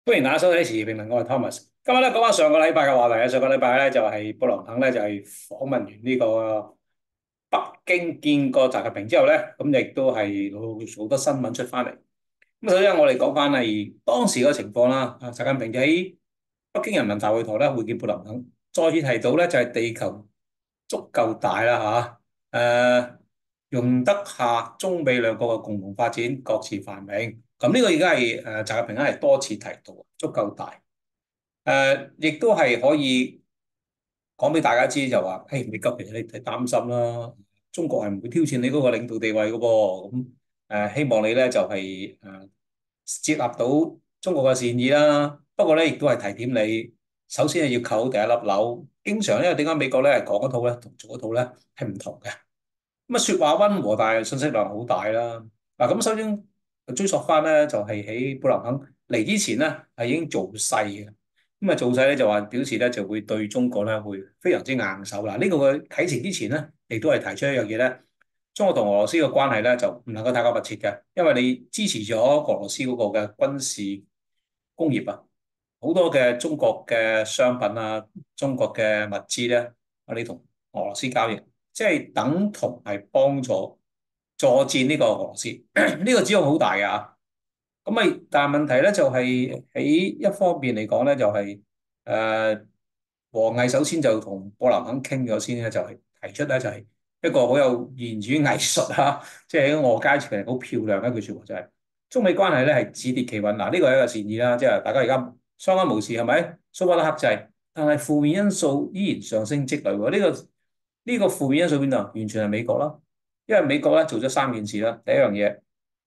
歡迎大家收睇時事評論，我係 Thomas。今日咧講翻上個禮拜嘅話題啊，上個禮拜咧就係布林肯咧就係訪問完呢個北京見過習近平之後咧，咁亦都係好多新聞出翻嚟。咁首先我哋講翻係當時嘅情況啦。習近平就喺北京人民大會堂咧會見布林肯，再次提到咧就係地球足夠大啦嚇，容得下中美兩國嘅共同發展，各自繁榮。咁呢個而家係習近平咧係多次提到，足夠大。亦都係可以講俾大家知，就話，誒，美國其實你係擔心啦，中國係唔會挑戰你嗰個領導地位嘅噃。咁希望你咧就係接納到中國嘅善意啦。不過咧，亦都係提點你，首先係要扣好第一粒樓。經常因為點解美國咧係講一套咧，同做一套咧係唔同嘅。咁啊，説話溫和，但係信息量好大啦。嗱，咁首先追溯翻咧，就係喺布林肯嚟之前咧，係已經做勢嘅。咁啊，做勢咧就話表示咧就會對中國咧會非常之硬手啦。呢個嘅啟程之前咧，亦都係提出一樣嘢咧，中國同俄羅斯嘅關係咧就唔能夠太過密切嘅，因為你支持咗俄羅斯嗰個嘅軍事工業啊，好多嘅中國嘅商品啊，中國嘅物資咧，你同俄羅斯交易，即係等同係幫助助戰呢個俄羅斯，呢個指控好大嘅嚇。咁咪，但係問題咧就係喺一方面嚟講咧，就係王毅首先就同布林肯傾咗先咧，就係提出咧就係一個好有言語藝術啊，即係喺我階層嚟好漂亮一句説話，就係中美關係咧係止跌企穩。嗱，呢個係一個善意啦，即係大家而家相安無事係咪？蘇不得克制，但係負面因素依然上升積累喎。呢個負面因素邊度？完全係美國啦，因為美國咧做咗三件事啦。第一樣嘢，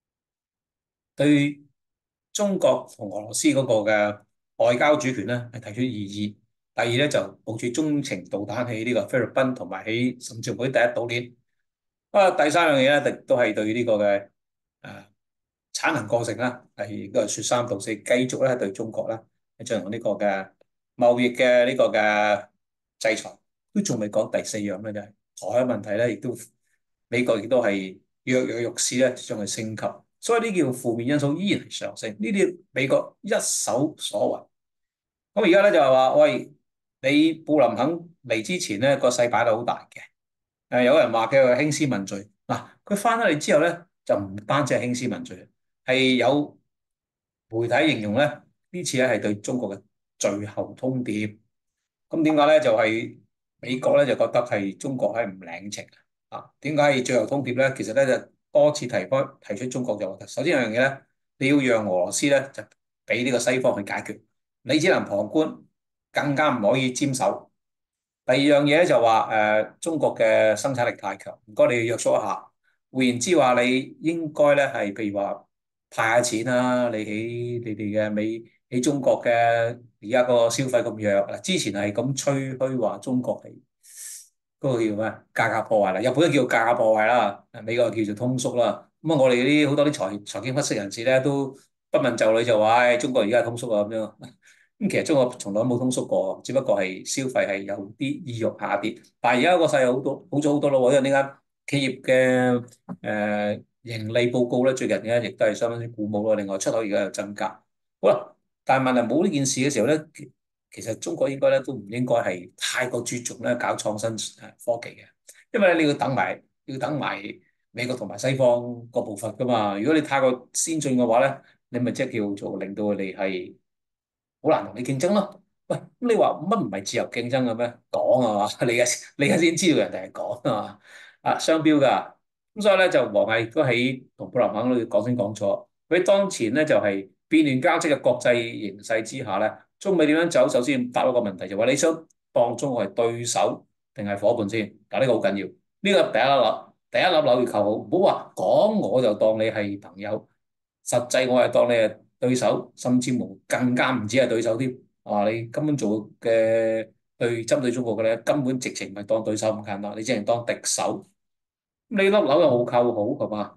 對中國同俄羅斯嗰個嘅外交主權咧係提出異議。第二咧就部署中程導彈喺呢個菲律賓同埋喺甚至乎喺第一島鏈。第三樣嘢咧，都係對呢個嘅誒產能過剩啦，係個説三道四，繼續咧對中國咧係進行呢個嘅貿易嘅呢個嘅制裁。都仲未講第四樣咧，就係台灣問題咧，亦都美國亦都係躍躍欲試咧將佢升級。所以呢叫負面因素依然係上升，呢啲美國一手所為。咁而家咧就係話，喂，你布林肯嚟之前咧個勢擺得好大嘅。有人話佢係興師問罪。嗱，佢翻咗嚟之後咧，就唔單止係興師問罪，係有媒體形容咧呢次咧係對中國嘅最後通牒。咁點解咧？就係美國咧就覺得係中國係唔領情啊？點解係最後通牒咧？其實咧就多次提出中國就話，首先有樣嘢咧，你要讓俄羅斯咧就俾呢個西方去解決，你只能旁觀，更加唔可以沾手。第二樣嘢咧就話中國嘅生產力太強，唔該你要約束一下。換言之話，你應該咧係譬如話派下錢啦，你喺你哋嘅美喺中國嘅而家個消費咁弱嗱，之前係咁吹噓話中國係嗰個叫咩價格破壞啦，日本都叫價格破壞啦，美國叫做通縮啦。咁啊，我哋啲好多啲財經分析人士咧都不問就裏就話，中國而家係通縮啊咁樣。咁其實中國從來都冇通縮過，只不過係消費係有啲意欲下跌。但係而家個勢好多好咗好多咯，因為呢間企業嘅盈利報告咧，最近咧亦都係相當之鼓舞咯。另外出口而家又增加。好啦，但係問題冇呢件事嘅時候咧，其實中國應該咧都唔應該係太過注重咧搞創新科技嘅，因為咧你要等埋美國同埋西方個步伐噶嘛。如果你太過先進嘅話咧，你咪即係叫做令到佢哋係好難同你競爭咯。喂，咁你話乜唔係自由競爭嘅咩？講啊嘛，你而家先知道人哋係講啊嘛，雙標㗎。咁所以咧就王毅都喺同布林肯度講清講楚。佢當前咧就係變亂交織嘅國際形勢之下咧，中美點樣走？首先答一個問題就話你想當中國係對手定係伙伴先？嗱，呢個好緊要。呢個第一粒樓要扣好，唔好話講我就當你係朋友，實際我係當你係對手，甚至乎更加唔止係對手添。你根本做嘅針對中國嘅咧，根本直情唔係當對手咁簡單，你只係當敵手。咁你粒樓又冇扣好，係嘛？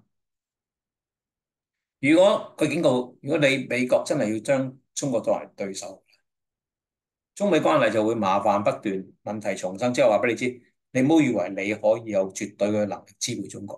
如果佢警告，如果你美國真係要將中國作為對手，中美關係就會麻煩不斷，問題叢生。即係話俾你知，你唔好以為你可以有絕對嘅能力支配中國，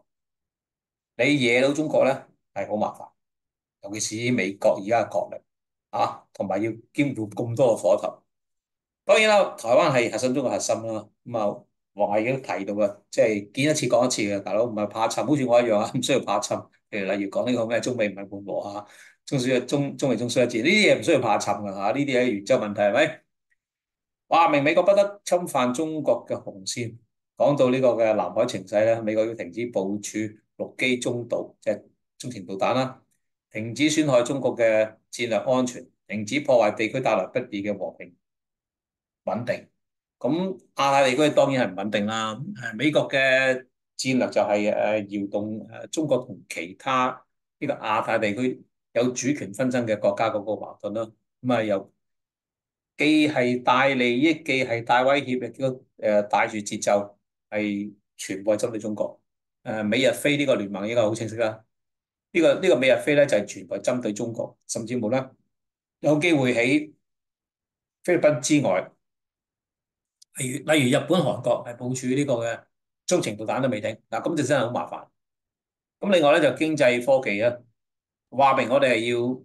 你惹到中國咧係好麻煩，尤其是美國而家嘅國力。 同埋要兼顧咁多個火頭。當然啦，台灣係核心中嘅核心啦。咁啊，王毅已經提到嘅，即係見一次講一次嘅，大佬唔係怕沉，好似我一樣啊，唔需要怕沉。譬如例如講呢個咩中美唔係緩和啊，中美中衰一致呢啲嘢唔需要怕沉㗎嚇，呢啲係原則問題係咪？話明美國不得侵犯中國嘅紅線。講到呢個嘅南海情勢咧，美國要停止部署陸基中導，即係中程導彈啦，停止損害中國嘅戰略安全，停止破壞地區帶來不利嘅和平穩定。咁亞太地區當然係唔穩定啦。美國嘅戰略就係搖動中國同其他呢個亞太地區有主權紛爭嘅國家嗰個矛盾啦。咁啊又既係大利益，既係大威脅，亦都帶住節奏，係全部係針對中國。美日菲呢個聯盟應該好清晰啦。呢個美日菲咧就係全部係針對中國，甚至乎咧有機會喺菲律賓之外，例如日本、韓國係部署呢個嘅中程導彈都未定。嗱，咁就真係好麻煩。咁另外咧就經濟科技啊，話明我哋係要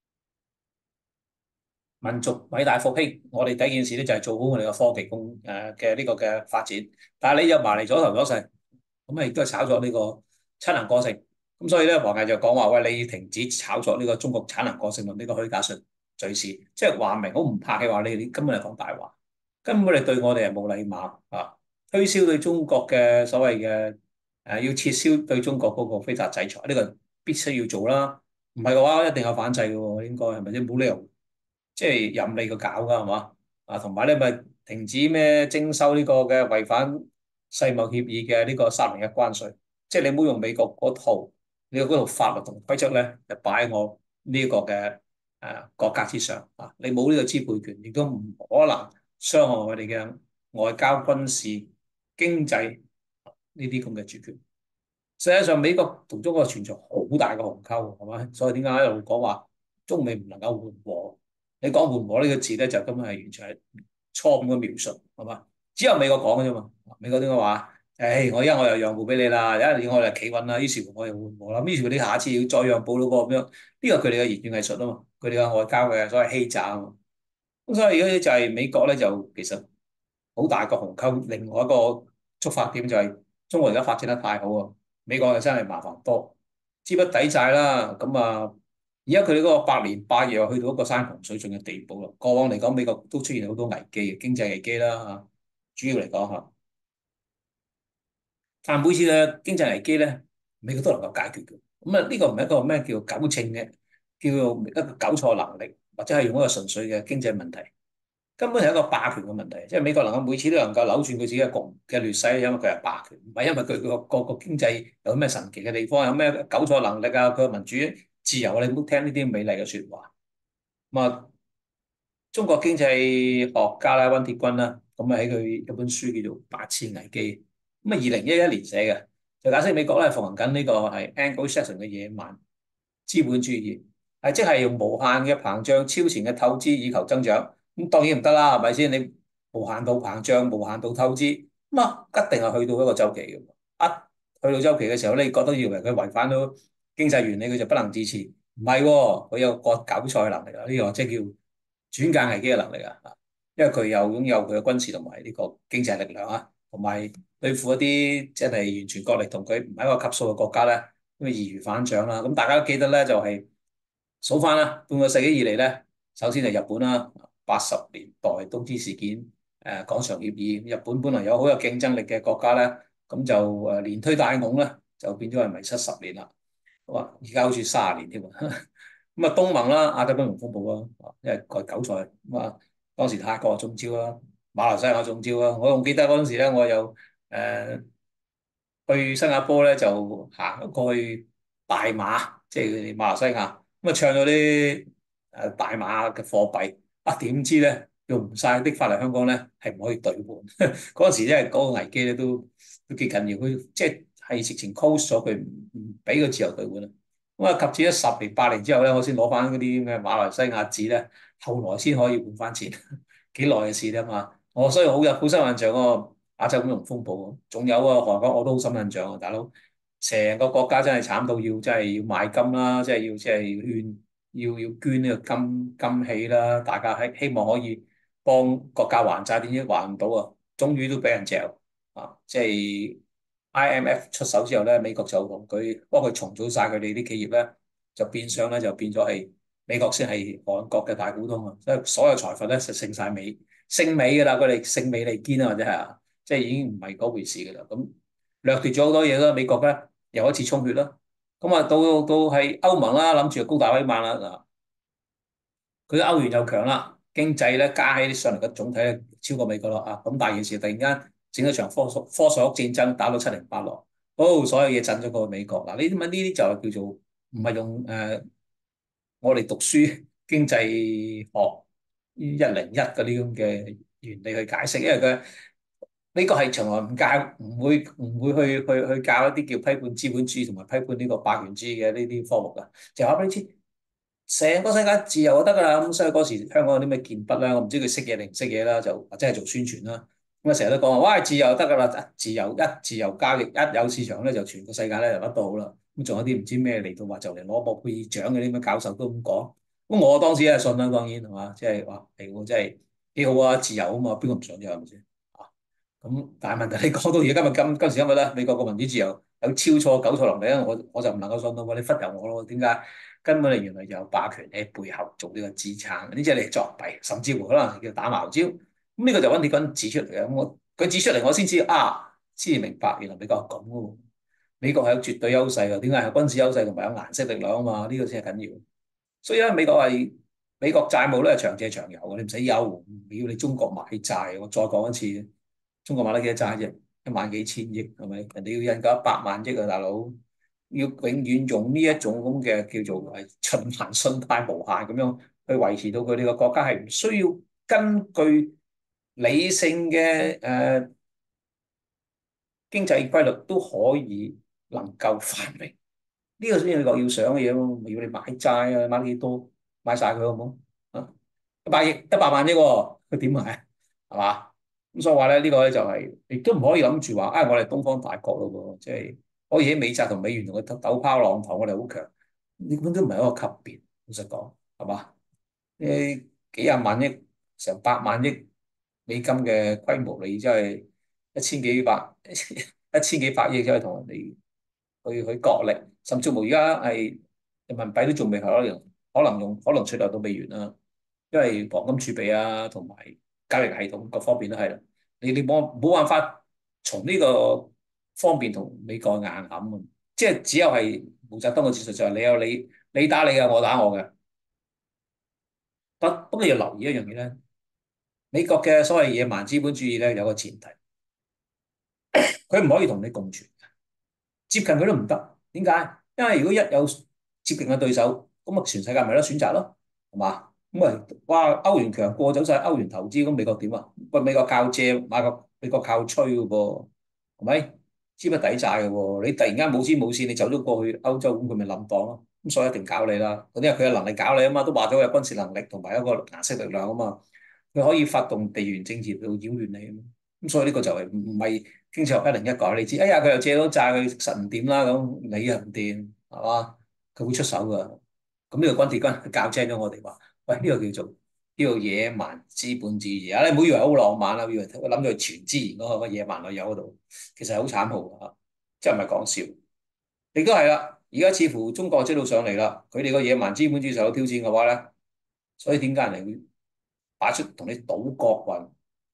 民族偉大復興，我哋第一件事咧就係做好我哋嘅科技嘅呢個嘅發展。但係你又埋嚟咗頭咗勢，咁啊亦都係炒作呢個產能過剩。咁所以咧，王毅就講話：喂，你要停止炒作呢個中國產能過剩同呢個虛假敘事，即係話明好唔客氣話你根本係講大話，根本你對我哋係冇禮貌啊！推銷對中國嘅所謂嘅要撤銷對中國嗰個非法制裁，呢個必須要做啦。唔係嘅話，一定有反制嘅喎，應該係咪先？冇理由。即係任你個搞㗎係嘛？啊，同埋咧咪停止咩徵收呢個嘅違反世貿協議嘅呢個301關稅，即係你唔好用美國嗰套，你嗰套法律同規則咧，就擺喺我呢個嘅國家之上啊！你冇呢個支配權，亦都唔可能傷害我哋嘅外交、軍事、經濟呢啲咁嘅主權。實際上，美國同中國存在好大嘅鴻溝，係嘛？所以點解一路講話中美唔能夠緩和？你講緩和呢個字咧，就根本係完全係錯誤嘅描述，係嘛？只有美國講嘅啫嘛。美國點解話？誒，我而家我又讓步俾你啦，而家你我哋企穩啦，於是乎我又緩和啦。於是乎你下一次要再讓步咯喎，咁樣呢個佢哋嘅言語藝術啊嘛，佢哋嘅外交嘅所謂欺詐啊嘛。咁所以如果就係美國咧，就其實好大個鴻溝。另外一個觸發點就係中國而家發展得太好啊，美國就真係麻煩多，資不抵債啦。咁啊，而家佢哋嗰個百年霸業又去到一個山窮水盡嘅地步啦。過往嚟講，美國都出現好多危機嘅經濟危機啦嚇，主要嚟講嚇。但每次嘅經濟危機咧，美國都能夠解決嘅。咁啊，呢個唔係一個咩叫糾正嘅，叫做一個糾錯能力，或者係用一個純粹嘅經濟問題。根本係一個霸權嘅問題，即係美國能夠每次都能夠扭轉佢自己嘅局嘅劣勢，因為佢係霸權，唔係因為佢個經濟有咩神奇嘅地方，有咩糾錯能力啊，佢嘅民主自由，你唔好聽呢啲美麗嘅説話。咁啊，中國經濟學家啦，溫鐵軍啦，咁啊喺佢一本書叫做《八次危機》，咁啊2011年寫嘅，就解釋美國咧奉行緊呢個係 Anglo-Saxon 嘅野蠻資本主義，係即係用無限嘅膨脹、超前嘅透支以求增長。咁當然唔得啦，係咪先？你無限度膨脹、無限度透支，咁啊一定係去到一個周期嘅。一去到周期嘅時候，你覺得以為佢違反到經濟原理，佢就不能自持。唔係喎，佢有割韭菜能力啊！呢個即係叫轉嫁危機嘅能力啊！因為佢又擁有佢嘅軍事同埋呢個經濟力量啊，同埋對付一啲即係完全國力同佢唔係一個級數嘅國家咧，咁啊易如反掌啦。咁大家都記得咧，就係數翻啦，半個世紀以嚟咧，首先係日本啦，80年代東芝事件，廣場協議，日本本來有好有競爭力嘅國家咧，咁就連推帶拱咧，就變咗係迷失10年啦。哇！而家好似30年添喎。咁啊，東盟啦，亞洲金融風暴啦，因為割韭菜咁啊，當時泰國中招啦，馬來西亞中招啦。我仲記得嗰陣時咧，我有誒去新加坡咧，就行過去大馬，即係佢哋馬來西亞，咁啊唱咗啲大馬嘅貨幣，啊點知咧用唔晒的翻嚟香港咧係唔可以兌換。嗰陣時咧嗰個危機咧都幾緊要，佢即係直情 close 咗佢，唔俾佢自由兌換啦。咁啊及至咗10年8年之後咧，我先攞翻嗰啲咩馬來西亞紙咧，後來先可以換翻錢，幾耐嘅事啫嘛。我所以好深印象個亞洲金融風暴，仲有啊韓國我都好深印象啊，大佬，成個國家真係慘到要真係要賣金啦，即係要勸。 要捐呢個金器啦，大家希望可以幫國家還債，點知還唔到啊？終於都俾人嚼啊！即係 IMF 出手之後咧，美國就同佢幫佢重組晒佢哋啲企業咧，就變相咧就變咗係美國先係韓國嘅大股東啊！即係所有財閥咧就姓晒美，姓美㗎啦，佢哋姓美利堅啊，或者係啊，即係已經唔係嗰回事㗎啦。咁掠奪咗好多嘢啦，美國咧又一次充血啦。咁啊，到係歐盟啦，諗住高大威猛啦嗱，佢歐元又強啦，經濟咧加起上嚟嘅總體咧超過美國咯啊！咁大件事突然間整咗場科索沃戰爭，打到七零八落，哦，所有嘢震咗過去美國嗱，呢啲就係叫做唔係用我哋讀書經濟學101嗰啲咁嘅原理去解釋，因為佢呢個係從來唔教，唔會去教一啲叫批判資本主義同埋批判呢個霸權主義嘅呢啲科目噶，就話俾你知，成個世界自由就得噶啦。咁所以嗰時香港有啲咩劍筆咧，我唔知佢識嘢定唔識嘢啦，就或者係做宣傳啦。咁啊成日都講話，喂，自由得噶啦，自由交易，一有市場咧就全個世界咧就乜都好啦。咁仲有啲唔知咩嚟到話就嚟攞諾貝爾獎嘅啲咩教授都咁講。咁我當時係信啦，當然係嘛，即係話係喎，真係幾好啊，自由啊嘛，邊個唔想啫係咪先？咁但係問題，你講到而家今時今日咧，美國個民主自由有超錯九錯落嚟咧，我就唔能夠信到喎，你忽悠我咯？點解？根本你原來有霸權喺背後做呢個支撐，呢即係你作弊，甚至乎可能係叫打茅蕉。咁呢個就揾鐵軍指出嚟嘅，佢指出嚟，我先知啊，先明白原來美國係咁嘅喎。美國係有絕對優勢嘅，點解係軍事優勢同埋有顏色力量啊嘛？呢個先係緊要。所以咧，美國債務咧長借長有嘅，你唔使憂，唔要你中國買債。我再講一次，中國買得幾多債啫？1萬幾千億係咪？人哋要印夠100萬億啊，大佬要永遠用呢一種咁嘅叫做係循環信貸無限咁樣去維持到佢哋個國家係唔需要根據理性嘅經濟規律都可以能夠繁榮。呢個先係美國要想嘅嘢咯，唔要你買債啊，買幾多買晒佢好唔好？啊，100億100萬億喎，佢點買啊？係嘛？咁所以話咧，呢個咧就係亦都唔可以諗住話，我哋東方大國咯喎，即係可以喺美債同美元同佢鬥拋浪頭，我哋好強，呢本都唔係一個級別，老實講，係嘛？誒幾廿萬億、成100萬億美金嘅規模，你真係一千幾百、一千幾百億，真係同人哋去角力，甚至乎而家係人民幣都仲未可能取代到美元啦，因為黃金儲備啊同埋交易系統各方面都係啦，你冇辦法從呢個方面同美國硬撼啊，即係只有係毛澤東嘅戰術就係你有你打你嘅，我打我嘅。不過你要留意一樣嘢咧，美國嘅所謂野蠻資本主義咧有個前提，佢唔可以同你共存。接近佢都唔得，點解？因為如果一有接近嘅對手，咁啊全世界咪得選擇咯，係嘛？咁啊，哇！歐元強過走晒歐元投資，咁美國點啊？喂，美國靠借，美國靠吹嘅噃，係咪？資不抵債嘅喎，你突然間冇資冇線，你走咗過去歐洲，咁佢咪冧檔咯？咁所以一定搞你啦。嗰啲係佢有能力搞你啊嘛，都話咗有軍事能力同埋一個顏色力量啊嘛，佢可以發動地緣政治去擾亂你啊嘛。咁所以呢個就係唔係經濟學101講，你知，哎呀佢又借到債，佢實唔掂啦，咁你又唔掂，係嘛？佢會出手噶。咁呢個軍鐵軍教精咗我哋話，喂，呢個叫做野蠻資本主義啊！你唔好以為好浪漫啊，以為我諗到全自然嗰個野蠻女友嗰度，其實係好慘酷啊！即係唔係講笑，亦都係啦。而家似乎中國追到上嚟啦，佢哋個野蠻資本主義受到挑戰嘅話咧，所以點解人哋會擺出同你賭國運？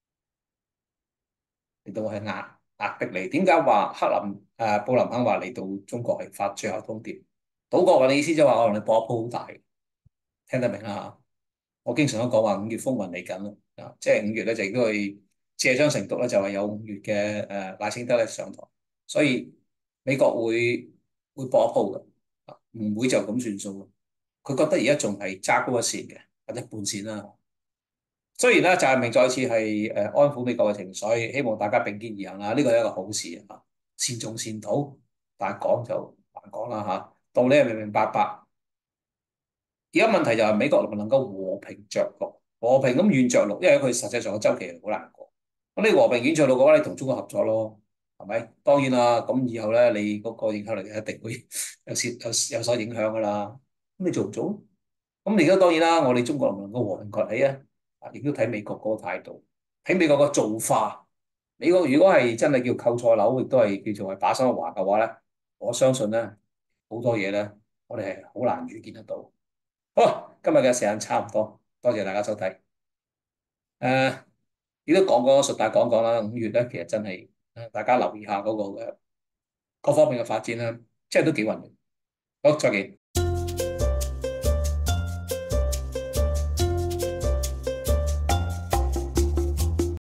嚟到係壓迫你。點解話布林肯話嚟到中國係發最後通牒？島國嘅意思就係話我同你搏一鋪好大，聽得明啦嚇。我經常都講話5月風雲嚟緊咯，即係5月咧就應該去借章成讀咧，就係有5月嘅賴清德咧上台，所以美國會搏一鋪嘅，唔會就咁算數。佢覺得而家仲係揸高一線嘅，或者半線啦。雖然咧，習近平再次係安撫美國嘅情緒，希望大家並肩而行啦，呢個係一個好事啊！善種善土，但係講就難講啦嚇，道理係明明白白。而家問題就係美國能唔能夠和平着陸，和平咁軟着陸，因為佢實際上嘅周期係好難過。咁你和平軟着陸嘅話，你同中國合作咯，係咪？當然啦，咁以後咧，你嗰個影響力一定會有所影響噶啦。咁你做唔做？ 咁而家當然啦，我哋中國能唔能夠和平崛起啊？啊，亦都睇美國嗰個態度，睇美國個做法。美國如果係真係叫扣錯樓，亦都係叫做係把心一橫嘅話咧，我相信咧好多嘢咧，我哋係好難預見得到。好，今日嘅時間差唔多，多謝大家收睇。誒，亦都講順帶講講啦，5月咧其實真係大家留意下嗰個嘅各方面嘅發展啦，即係都幾混亂。好，再見。